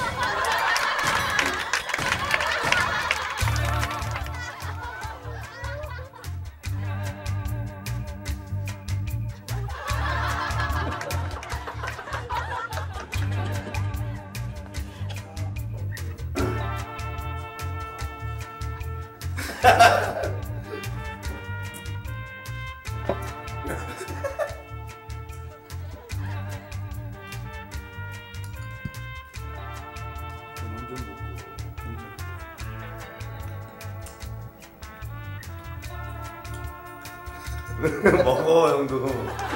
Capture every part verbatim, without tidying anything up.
먹어 형도.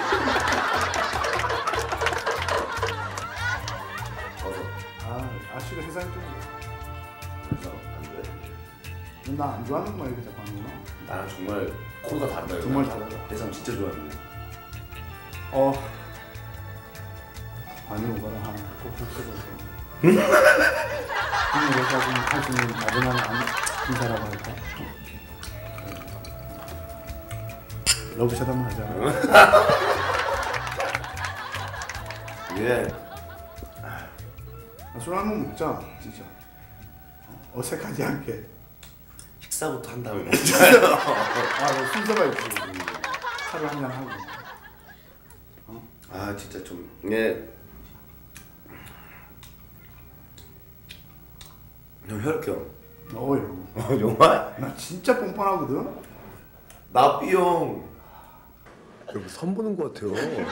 아, 아씨가 세상에 좀. 그래서 안 돼. 나 안 좋아하는 거야 이렇게 자꾸 하는 거. 나랑 정말 코가 다르다. 정말 다르다. 해삼 진짜 좋아하는데. 어. 많이 오거나 하나 꼭 붙여줘서. 그래서 좀 할 수 있는 나른한 인사라고 할까? 러브샷 한번 하자. 예. 술 한 번 먹자 진짜. 어색하지 않게. 식사부터 한 다음에 아, 너 순서가 있지. 차를 한잔 하고. 어? 아 진짜 좀 예. 형 혈액형. 어, 형. 어 정말? 나 진짜 뻔뻔하거든. 나 B형. 여기 선 보는 것 같아요.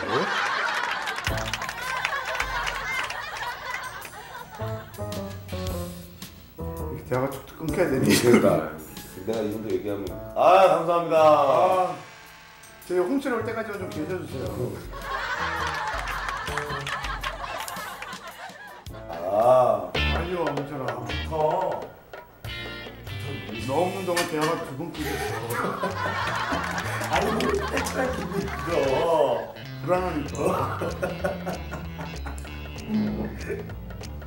이렇게 대화가 툭툭 끊겨야 되니. 그러니까 내가 이 정도 얘기하면 아 감사합니다. 아, 저희 홍철 올 때까지만 좀 계셔주세요. 아 빨리 와, 홍철아. 더. 너 없는 동안 대화가 두 번 끊겼어. 아니 뭐 때깔 기분이 들어. 불안하니까.